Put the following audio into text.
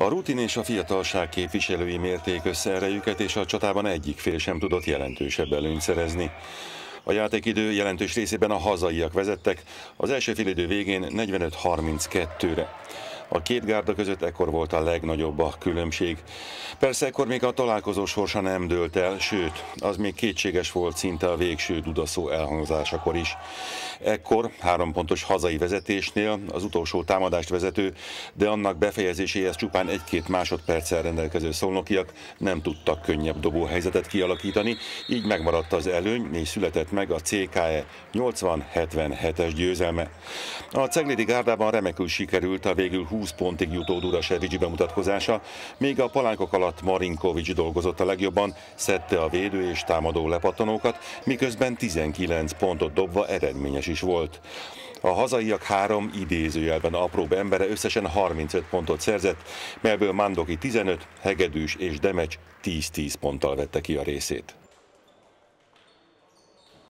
A rutin és a fiatalság képviselői mérték össze erejüket, és a csatában egyik fél sem tudott jelentősebb előnyt szerezni. A játékidő jelentős részében a hazaiak vezettek, az első félidő végén 45-32-re. A két gárda között ekkor volt a legnagyobb a különbség. Persze ekkor még a találkozó sorsa nem dőlt el, sőt, az még kétséges volt szinte a végső dudaszó elhangzásakor is. Ekkor 3 pontos hazai vezetésnél az utolsó támadást vezető, de annak befejezéséhez csupán 1-2 másodperccel rendelkező szolnokiak nem tudtak könnyebb dobóhelyzetet kialakítani, így megmaradt az előny, és született meg a CKE 80-77-es győzelme. A ceglédi gárdában remekül sikerült a végül 20 pontig jutó Durasevics bemutatkozása, még a palánkok alatt Marinkovics dolgozott a legjobban, szedte a védő és támadó lepattanókat, miközben 19 pontot dobva eredményes is volt. A hazaiak 3 idézőjelben apróbb embere összesen 35 pontot szerzett, melyből Mandoki 15, Hegedűs és Demecs 10-10 ponttal vette ki a részét.